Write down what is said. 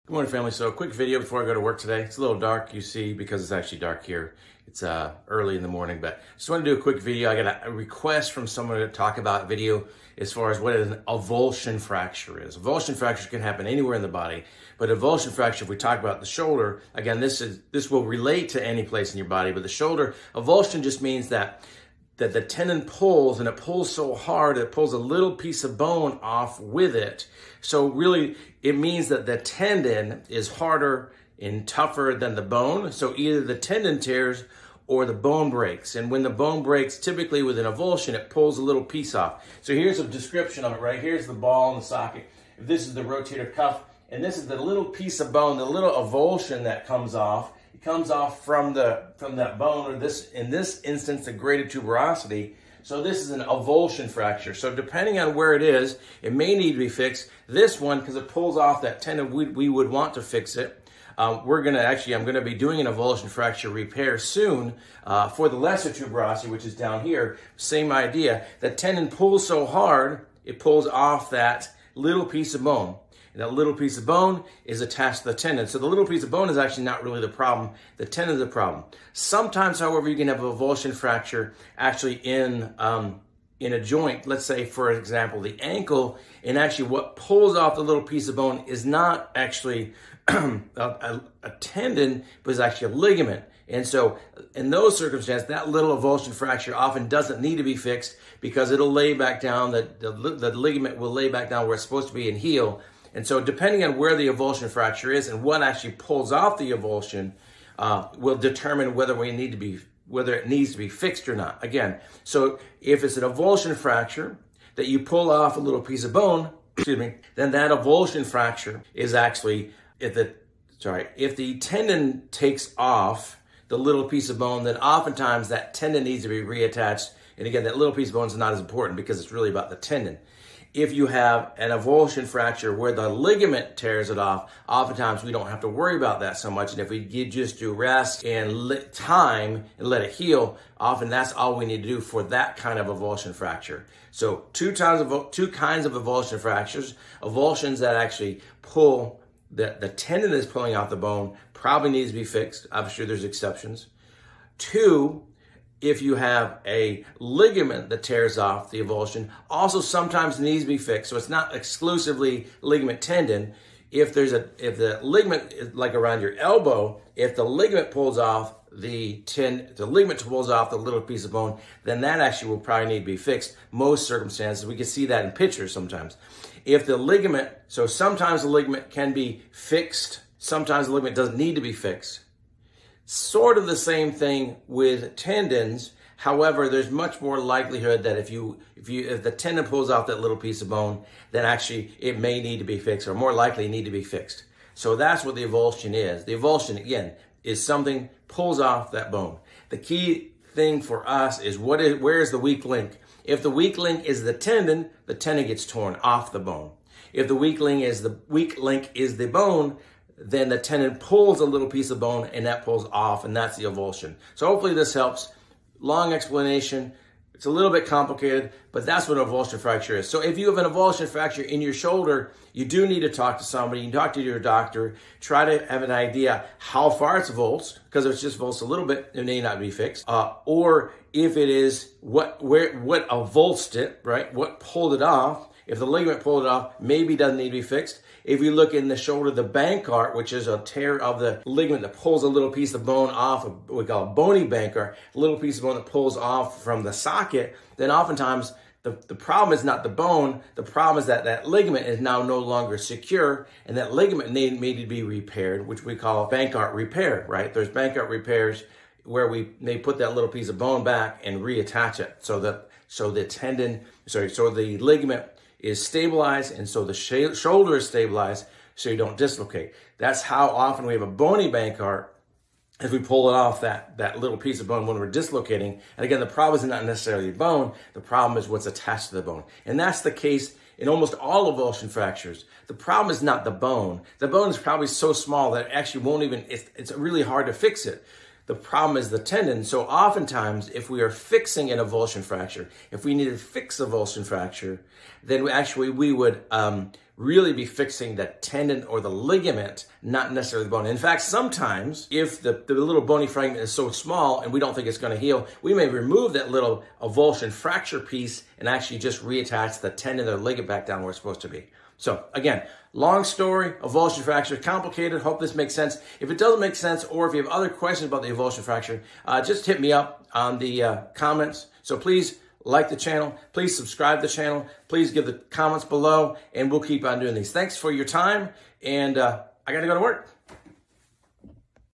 Good morning, family. So a quick video before I go to work today. It's a little dark, you see, because it's actually dark here. It's early in the morning, but just want to do a quick video. I got a request from someone to talk about video as far as what an avulsion fracture is. Avulsion fracture can happen anywhere in the body, but avulsion fracture, if we talk about the shoulder, again, this will relate to any place in your body, but the shoulder, avulsion just means that the tendon pulls, and it pulls so hard, it pulls a little piece of bone off with it. So really, it means that the tendon is harder and tougher than the bone. So either the tendon tears or the bone breaks. And when the bone breaks, typically with an avulsion, it pulls a little piece off. So here's a description of it, right? Here's the ball and the socket. This is the rotator cuff, and this is the little piece of bone, the little avulsion that comes off. It comes off from that bone, or in this instance, the greater tuberosity. So this is an avulsion fracture. So depending on where it is, it may need to be fixed. This one, because it pulls off that tendon, we would want to fix it. I'm going to be doing an avulsion fracture repair soon for the lesser tuberosity, which is down here. Same idea. The tendon pulls so hard, it pulls off that little piece of bone. And that little piece of bone is attached to the tendon. So the little piece of bone is actually not really the problem. The tendon is the problem. Sometimes, however, you can have an avulsion fracture actually in a joint. Let's say, for example, the ankle, and actually what pulls off the little piece of bone is not actually a tendon, but is actually a ligament. And so in those circumstances, that little avulsion fracture often doesn't need to be fixed because it'll lay back down, the ligament will lay back down where it's supposed to be and heal. And so depending on where the avulsion fracture is and what actually pulls off the avulsion will determine whether it needs to be fixed or not. Again, so if it's an avulsion fracture that you pull off a little piece of bone, then that avulsion fracture is actually, if the tendon takes off the little piece of bone, then oftentimes that tendon needs to be reattached. And again, that little piece of bone is not as important because it's really about the tendon. If you have an avulsion fracture where the ligament tears it off, oftentimes we don't have to worry about that so much. And if we just do rest and time and let it heal, often that's all we need to do for that kind of avulsion fracture. So two kinds of avulsion fractures. Avulsions that actually pull, the tendon is pulling off the bone, probably needs to be fixed. I'm sure there's exceptions. Two, if you have a ligament that tears off the avulsion, also sometimes needs to be fixed. So it's not exclusively ligament tendon. If the ligament is like around your elbow, if the ligament pulls off the ligament pulls off the little piece of bone, then that actually will probably need to be fixed. Most circumstances, we can see that in pictures sometimes. If the ligament, so sometimes the ligament can be fixed, sometimes the ligament doesn't need to be fixed. Sort of the same thing with tendons. However, there's much more likelihood that if the tendon pulls off that little piece of bone, then actually it may need to be fixed, or more likely need to be fixed. So that's what the avulsion is. The avulsion, again, is something pulls off that bone. The key thing for us is where is the weak link? If the weak link is the tendon gets torn off the bone. If the weak link is the bone, then the tendon pulls a little piece of bone and that pulls off, and that's the avulsion. So hopefully this helps. Long explanation. It's a little bit complicated, but that's what an avulsion fracture is. So if you have an avulsion fracture in your shoulder, you do need to talk to somebody. You talk to your doctor. Try to have an idea how far it's avulsed, because if it's just avulsed a little bit, it may not be fixed. Or if it is what avulsed it, right? What pulled it off. If the ligament pulled it off, maybe it doesn't need to be fixed. If you look in the shoulder, the Bankart, which is a tear of the ligament that pulls a little piece of bone off, what we call a bony Bankart, a little piece of bone that pulls off from the socket, then oftentimes the problem is not the bone. The problem is that ligament is now no longer secure, and that ligament needed to be repaired, which we call Bankart repair, right? There's Bankart repairs where they put that little piece of bone back and reattach it so the ligament is stabilized, and so the shoulder is stabilized so you don't dislocate. That's how often we have a bony Bankart if we pull it off that little piece of bone when we're dislocating. And again, the problem is not necessarily the bone. The problem is what's attached to the bone. And that's the case in almost all avulsion fractures. The problem is not the bone. The bone is probably so small that it actually won't even, it's really hard to fix it. The problem is the tendon. So oftentimes, if we are fixing an avulsion fracture, if we need to fix avulsion fracture, then we would really be fixing the tendon or the ligament, not necessarily the bone. In fact, sometimes if the little bony fragment is so small and we don't think it's going to heal, we may remove that little avulsion fracture piece and actually just reattach the tendon or ligament back down where it's supposed to be. So again, long story, avulsion fracture, complicated. Hope this makes sense. If it doesn't make sense, or if you have other questions about the avulsion fracture, just hit me up on the comments. So please like the channel, please subscribe to the channel, please give the comments below, and we'll keep on doing these. Thanks for your time, and I got to go to work.